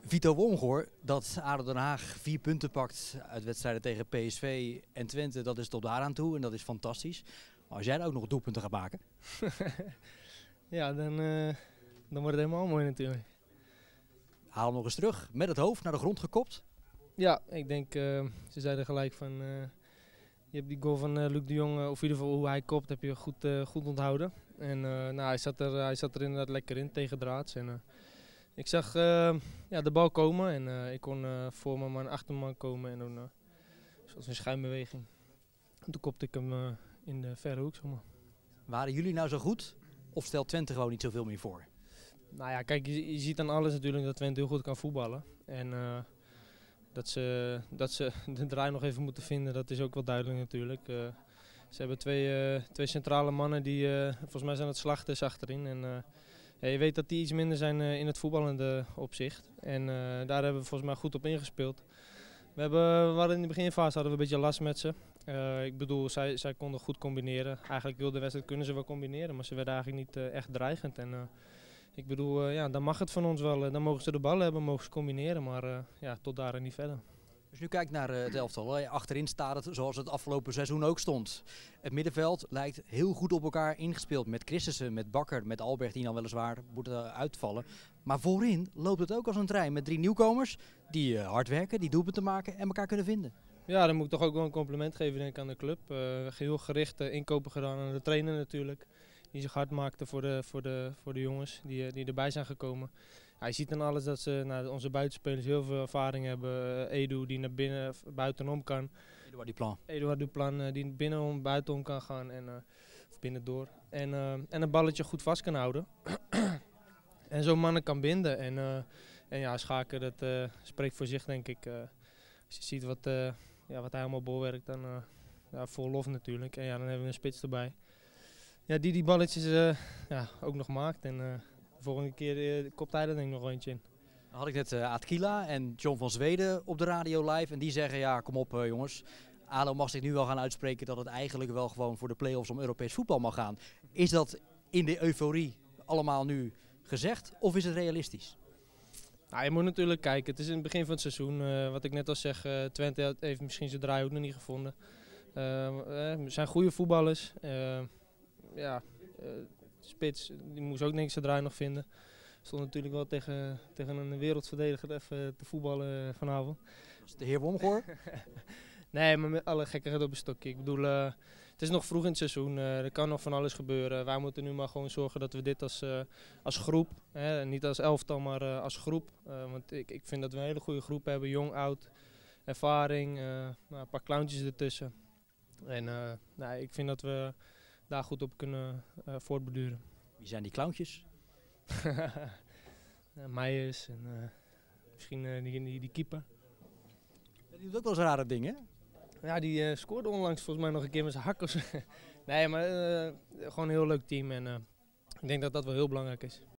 Vito Wormgoor, dat ADO Den Haag 4 punten pakt uit wedstrijden tegen PSV en Twente, dat is tot daaraan toe en dat is fantastisch. Maar als jij dan ook nog doelpunten gaat maken? Ja, dan wordt het helemaal mooi natuurlijk. Haal hem nog eens terug, met het hoofd naar de grond gekopt. Ja, ik denk, ze zeiden gelijk van, je hebt die goal van Luc de Jong, of in ieder geval hoe hij kopt, heb je goed onthouden. En nou, hij zat er inderdaad lekker in, tegen draads. En, ik zag ja, de bal komen en ik kon voor mijn man, achter mijn man komen en toen, zoals een schijnbeweging. En toen kopte ik hem in de verre hoek, zeg maar. Waren jullie nou zo goed of stelt Twente gewoon niet zoveel meer voor? Nou ja, kijk, je ziet aan alles natuurlijk dat Twente heel goed kan voetballen. En dat ze de draai nog even moeten vinden, dat is ook wel duidelijk natuurlijk. Ze hebben twee centrale mannen die volgens mij zijn het slachters achterin. En ja, je weet dat die iets minder zijn in het voetballende opzicht. En daar hebben we volgens mij goed op ingespeeld. We waren in de beginfase hadden we een beetje last met ze. Ik bedoel, zij konden goed combineren. Eigenlijk heel de wedstrijd kunnen ze wel combineren, maar ze werden eigenlijk niet echt dreigend. En ik bedoel, ja, dan mag het van ons wel. Dan mogen ze de bal hebben, mogen ze combineren, maar ja, tot daar en niet verder. Als je nu kijkt naar het elftal, achterin staat het zoals het afgelopen seizoen ook stond. Het middenveld lijkt heel goed op elkaar ingespeeld met Christensen, met Bakker, met Albrecht die dan weliswaar moet uitvallen. Maar voorin loopt het ook als een trein met 3 nieuwkomers die hard werken, die doelpunten maken en elkaar kunnen vinden. Ja, dan moet ik toch ook wel een compliment geven denk ik, aan de club. Heel gerichte inkopen gedaan aan de trainer natuurlijk. Die zich hard maakte voor de jongens die erbij zijn gekomen. Ja, je ziet aan alles dat onze buitenspelers heel veel ervaring hebben. Edu die naar binnen, buitenom kan. Eduard Duplan die binnenom, buitenom kan gaan en of binnendoor. En een balletje goed vast kan houden. En zo'n mannen kan binden. En ja, Schaken, dat spreekt voor zich denk ik. Als je ziet wat hij allemaal bolwerkt, dan ja, vol lof natuurlijk. En ja, dan hebben we een spits erbij. Ja, die balletjes ook nog maakt. En de volgende keer kopt hij er denk ik nog eentje in. Dan had ik net Atkila en John van Zweden op de radio live. En die zeggen, ja kom op jongens. ADO mag zich nu wel gaan uitspreken dat het eigenlijk wel gewoon voor de play-offs om Europees voetbal mag gaan. Is dat in de euforie allemaal nu gezegd of is het realistisch? Nou, je moet natuurlijk kijken. Het is in het begin van het seizoen. Wat ik net al zeg, Twente heeft misschien zijn draai ook nog niet gevonden. We zijn goede voetballers. Spits, die moest ook denk ik zijn draai nog vinden. Stond natuurlijk wel tegen een wereldverdediger even te voetballen vanavond. Dat is de heer Wormgoor? Nee, maar met alle gekkigheid op een stokje. Ik bedoel, het is nog vroeg in het seizoen. Er kan nog van alles gebeuren. Wij moeten nu maar gewoon zorgen dat we dit als groep, niet als elftal, maar als groep. Want ik vind dat we een hele goede groep hebben. Jong, oud, ervaring, een paar clowntjes ertussen. En ik vind dat we daar goed op kunnen voortborduren. Wie zijn die clowntjes? Meijers en misschien die keeper. Die doet ook wel eens rare dingen. Ja, die scoorde onlangs volgens mij nog een keer met zijn hakkers. Nee, maar gewoon een heel leuk team en ik denk dat dat wel heel belangrijk is.